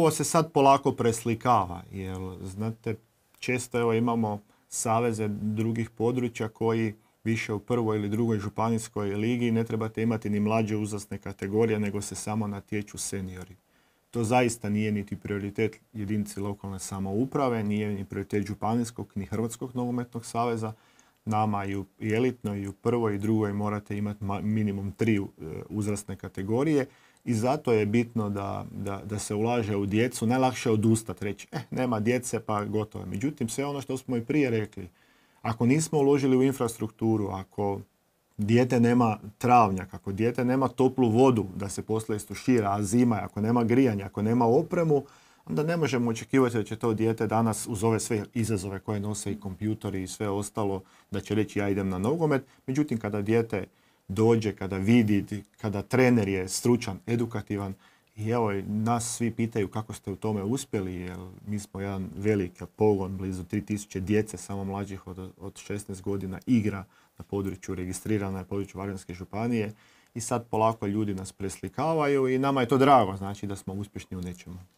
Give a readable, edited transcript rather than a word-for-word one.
ovo se sad polako preslikava, jer znate, često evo imamo saveze drugih područja koji više u prvoj ili drugoj županijskoj ligi ne trebate imati ni mlađe uzrasne kategorije, nego se samo natječu seniori. To zaista nije niti prioritet jedinice lokalne samouprave, nije ni prioritet županijskog ni Hrvatskog nogometnog saveza. Nama i u elitnoj i u prvoj i drugoj morate imati minimum 3 uzrasne kategorije i zato je bitno da se ulaže u djecu. Najlakše je odustati, reći nema djece pa gotovo. Međutim, sve ono što smo i prije rekli, ako nismo uložili u infrastrukturu, ako dijete nema travnjak, ako dijete nema toplu vodu da se poslije istušira, a zima je, ako nema grijanja, ako nema opremu, onda ne možemo očekivati da će to dijete danas uz ove sve izazove koje nose i kompjutori i sve ostalo, da će reći ja idem na nogomet. Međutim, kada dijete dođe, kada vidi, kada trener je stručan, edukativan, i evo, nas svi pitaju kako ste u tome uspjeli, jer mi smo jedan veliki pogon, blizu 3000 djece, samo mlađih od 16 godina igra na području, registrirana na području Varaždinske županije i sad polako ljudi nas preslikavaju i nama je to drago, znači da smo uspješni u nečemu.